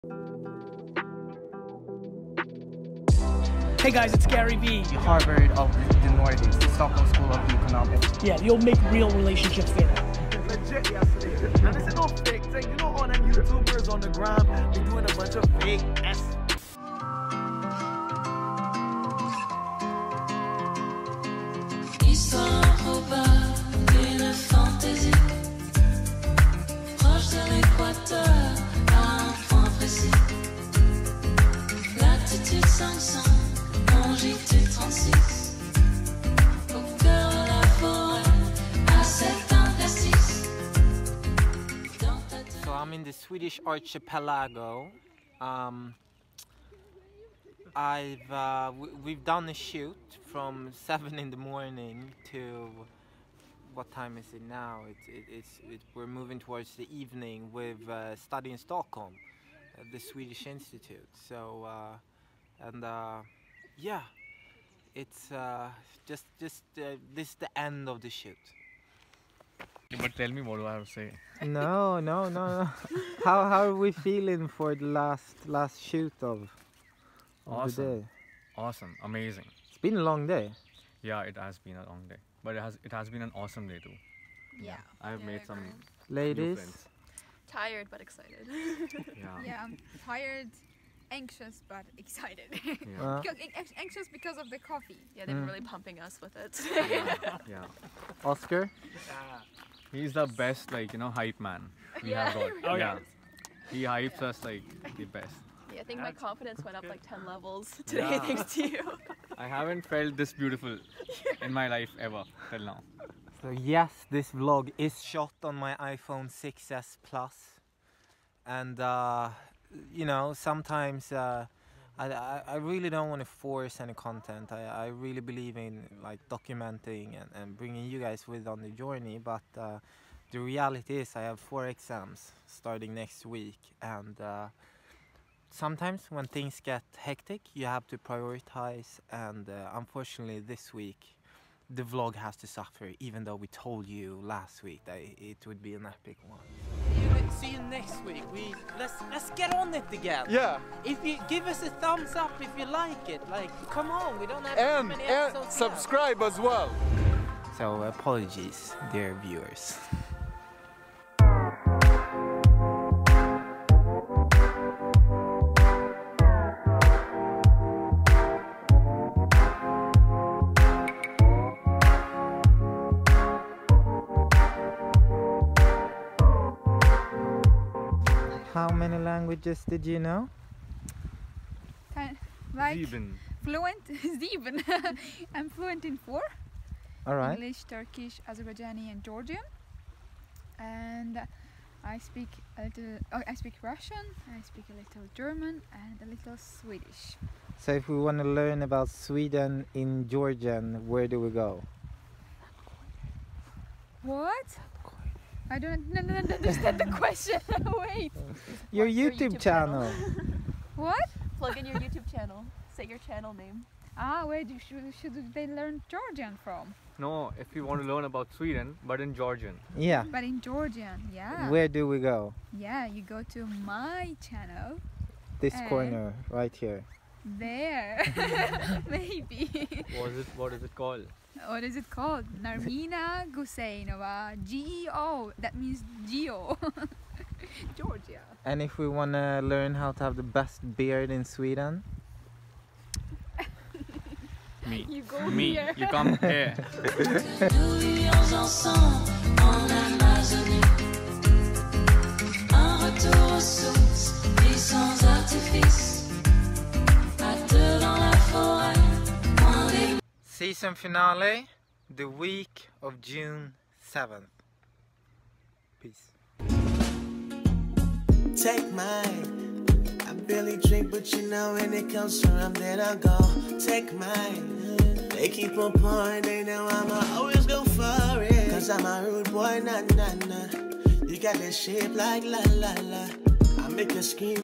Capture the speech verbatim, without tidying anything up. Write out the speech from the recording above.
Hey guys, it's Gary Vee. Harvard of the Nordics, the Stockholm School of Economics. Yeah, you'll make real relationships there. Legit yesterday. And this is no fake thing. You know all them YouTubers on the gram, they doing a bunch of fake S. Histoire probable d'une fantaisie, proche de l'équateur à un point précis. Latitude cinq cents, longitude trente-six, au cœur de la forêt, à sept interstices. So I'm in the Swedish archipelago. Um, I've uh, w we've done a shoot from seven in the morning to what time is it now? It's it, it's it, we're moving towards the evening with uh, study in Stockholm, at the Swedish Institute. So uh, and uh, yeah, it's uh, just just uh, this is the end of the shoot. But tell me, what do I have to say? No, no, no, no. how how are we feeling for the last last shoot of, of Awesome. the day? Awesome, amazing. It's been a long day. Yeah, it has been a long day, but it has it has been an awesome day too. Yeah. I've Yeah, made I some agree. new Ladies, friends. Tired but excited. Yeah. Yeah, I'm tired, anxious, but excited. Yeah. uh, Because, anx- anxious because of the coffee. Yeah, they've been Mm. really pumping us with it. yeah. yeah. Oscar. He's the best, like, you know, hype man we Yeah, have got. he really yeah. is. He hypes us like the best. Yeah, I think my confidence went up like ten levels today Yeah. thanks to you. I haven't felt this beautiful in my life ever till now. So yes, this vlog is shot on my iPhone six S Plus, and uh, you know, sometimes uh, I, I, I really don't want to force any content. I, I really believe in like documenting and, and bringing you guys with on the journey, but uh, the reality is I have four exams starting next week, and uh, sometimes when things get hectic you have to prioritize, and uh, unfortunately this week the vlog has to suffer, even though we told you last week that it would be an epic one. See you next week. We let's let's get on it again. Yeah. If you give us a thumbs up if you like it, like come on, we don't have And, too many and episodes subscribe as well. left. So apologies, dear viewers. How many languages did you know? Kind like Sieben. fluent, sieben. I'm fluent in four. All right. English, Turkish, Azerbaijani and Georgian. And I speak a little, oh, I speak Russian, I speak a little German and a little Swedish. So if we want to learn about Sweden in Georgian, where do we go? What? I don't, no, no, no, understand the question. Wait. Your What's your YouTube, YouTube channel. channel? What? Plug in your YouTube channel. Say your channel name. Ah, where do, should, should they learn Georgian from? No, if you want to learn about Sweden, but in Georgian. Yeah. But in Georgian, yeah. Where do we go? Yeah, you go to my channel. This Eh? corner right here. There. Maybe. What is it? What is it called? What is it called? Narmina Guseinova. G E O. That means Geo. Georgia. And if we want to learn how to have the best beard in Sweden? Me. You go Me. here. You come here. Nous vivions ensemble en Amazonie. Un retour aux sources, vie sans artifice. À deux dans la forêt, moins les Season finale, the week of June seventh. Peace. Take mine. I barely drink, but you know when it comes from, then I'll go. Take mine. They keep on pouring, they know I'ma always go for it. Cause I'm a rude boy, nah, nah, nah. You got that shape like la, la, la. I make a scream.